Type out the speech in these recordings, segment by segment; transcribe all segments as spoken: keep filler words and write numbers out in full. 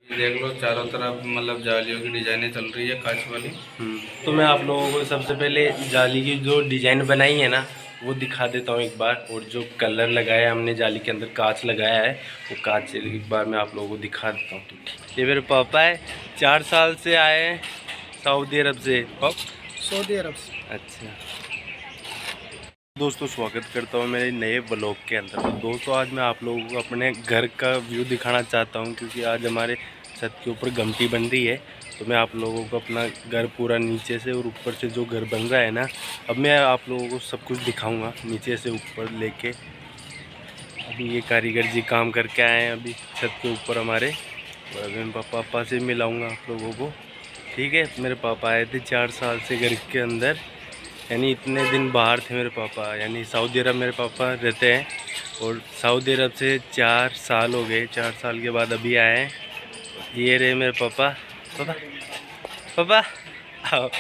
देख लो चारों तरफ मतलब जालियों की डिजाइनें चल रही है कांच वाली। हम्म, तो मैं आप लोगों को सबसे पहले जाली की जो डिजाइन बनाई है ना वो दिखा देता हूँ एक बार। और जो कलर लगाया है हमने जाली के अंदर, कांच लगाया है, वो कांच एक बार मैं आप लोगों को दिखा देता हूँ। तो ठीक, ये मेरे पापा है, चार साल से आए हैं सऊदी अरब से। कब? सऊदी अरब से। अच्छा दोस्तों, स्वागत करता हूँ मेरे नए ब्लॉग के अंदर। तो दोस्तों आज मैं आप लोगों को अपने घर का व्यू दिखाना चाहता हूँ, क्योंकि आज हमारे छत के ऊपर गमटी बन रही है। तो मैं आप लोगों को अपना घर पूरा नीचे से और ऊपर से जो घर बन रहा है ना, अब मैं आप लोगों को सब कुछ दिखाऊंगा नीचे से ऊपर लेके। अभी ये कारीगर जी काम करके आए हैं अभी छत के ऊपर हमारे, और अभी मैं पापा से मिलाऊँगा आप लोगों को। ठीक है, मेरे पापा आए थे चार साल से घर के अंदर, यानी इतने दिन बाहर थे मेरे पापा, यानी सऊदी अरब मेरे पापा रहते हैं। और सऊदी अरब से चार साल हो गए, चार साल के बाद अभी आए हैं। ये रहे मेरे पापा। पापा पापा आओ।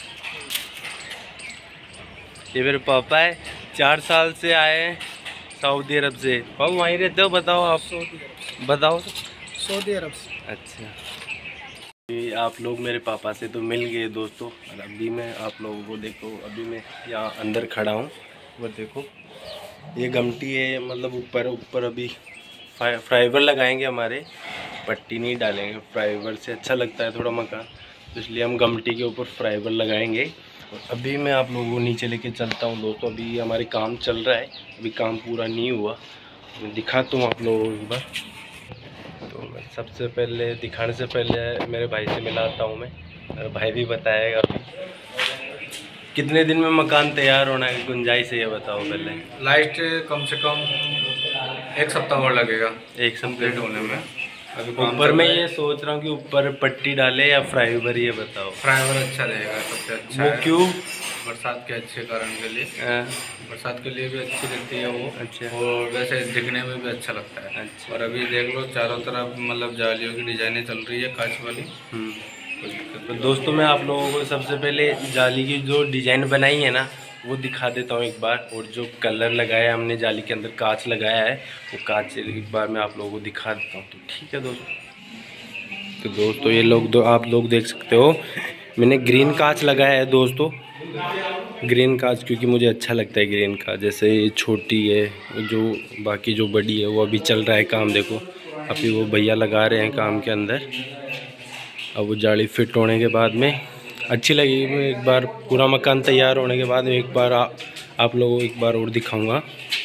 ये मेरे पापा है, चार साल से आए हैं सऊदी अरब से। पापा वहीं रहते हो? बताओ आप, सऊदी अरब बताओ। सऊदी अरब से। अच्छा, आप लोग मेरे पापा से तो मिल गए दोस्तों, और अभी मैं आप लोगों को देखो, अभी मैं यहाँ अंदर खड़ा हूँ। वो देखो ये गमटी है, मतलब ऊपर ऊपर अभी फाइबर लगाएंगे हमारे, पट्टी नहीं डालेंगे। फाइबर से अच्छा लगता है थोड़ा मकान, तो इसलिए हम गमटी के ऊपर फाइबर लगाएंगे। और अभी मैं आप लोगों को नीचे लेके चलता हूँ दोस्तों। अभी हमारे काम चल रहा है, अभी काम पूरा नहीं हुआ। मैं दिखाता हूँ आप लोगों को एक बार। तो मैं सबसे पहले दिखाने से पहले मेरे भाई से मिलाता हूँ मैं, मेरा भाई भी बताएगा अभी कितने दिन में मकान तैयार होना है, गुंजाइश है ये बताओ पहले। लाइट कम से कम एक सप्ताह और लगेगा एक कंप्लीट होने में। अभी काम ऊपर चल मैं रहा है। ये सोच रहा हूँ कि ऊपर पट्टी डाले या फाइबर, ये बताओ। फाइबर अच्छा रहेगा, सबसे अच्छा वो है। क्यों? बरसात के अच्छे कारण के लिए, आ, बरसात के लिए भी अच्छी रहती है वो। अच्छा और वैसे दिखने में भी अच्छा लगता है। अच्छा। और अभी देख लो चारों तरफ मतलब जालियों की डिजाइनें चल रही है कांच वाली। हम्म, तो दोस्तों मैं आप लोगों को सबसे पहले जाली की जो डिज़ाइन बनाई है ना वो दिखा देता हूँ एक बार। और जो कलर लगाया है हमने जाली के अंदर, कांच लगाया है, वो कांच एक बार मैं आप लोगों को दिखा देता हूँ। तो ठीक है दोस्तों, तो दोस्तों ये लोग दो आप लोग देख सकते हो, मैंने ग्रीन कांच लगाया है दोस्तों। ग्रीन कांच क्योंकि मुझे अच्छा लगता है ग्रीन कांच। जैसे ये छोटी है, जो बाकी जो बड़ी है वो अभी चल रहा है काम। देखो अभी वो भैया लगा रहे हैं काम के अंदर। अब वो जाली फिट होने के बाद में अच्छी लगेगी। मैं एक बार पूरा मकान तैयार होने के बाद में एक बार आ, आप लोगों को एक बार और दिखाऊंगा।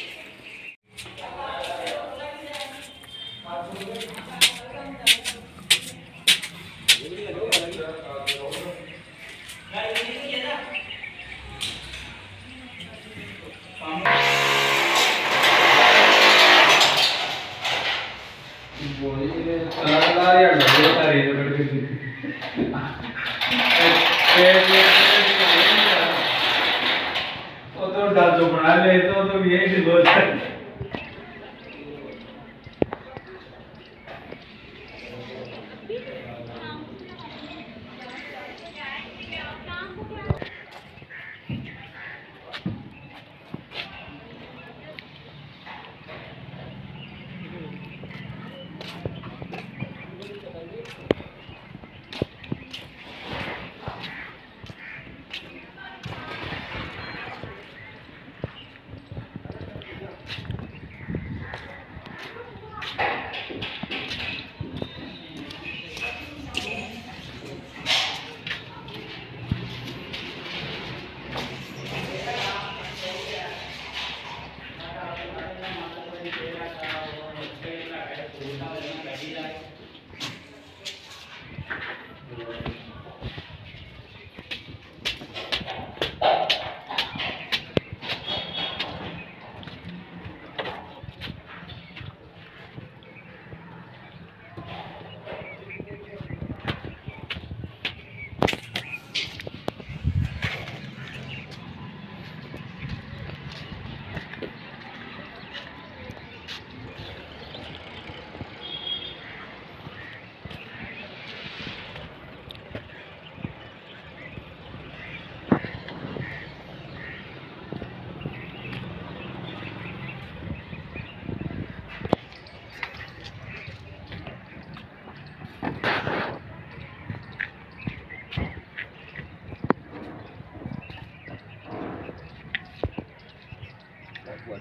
जो बना ले तो तो यही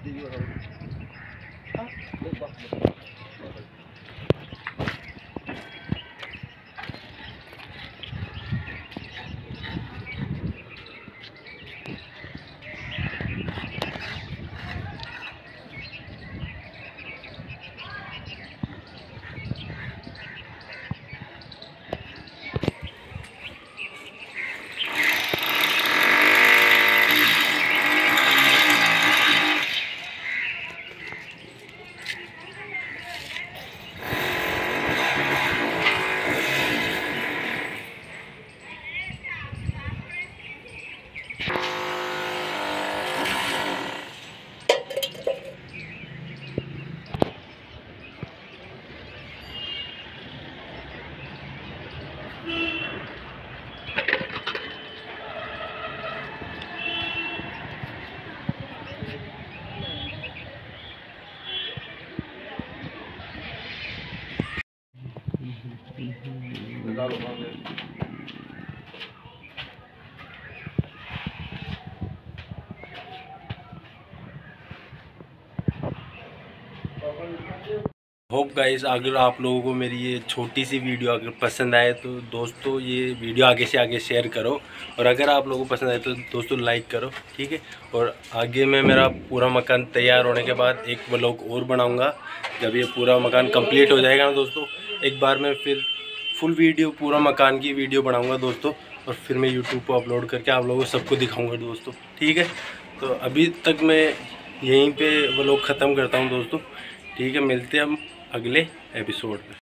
होप गाइस, अगर आप लोगों को मेरी ये छोटी सी वीडियो अगर पसंद आए तो दोस्तों ये वीडियो आगे से आगे शेयर करो, और अगर आप लोगों को पसंद आए तो दोस्तों लाइक करो, ठीक है। और आगे में मेरा पूरा मकान तैयार होने के बाद एक व्लॉग और बनाऊंगा। जब ये पूरा मकान कंप्लीट हो जाएगा ना दोस्तों, एक बार मैं फिर फुल वीडियो पूरा मकान की वीडियो बनाऊँगा दोस्तों, और फिर मैं यूट्यूब पर अपलोड करके आप लोगों को सबको दिखाऊँगा दोस्तों, ठीक है। तो अभी तक मैं यहीं पर व्लॉग ख़त्म करता हूँ दोस्तों, ठीक है। मिलते हैं हम अगले एपिसोड में।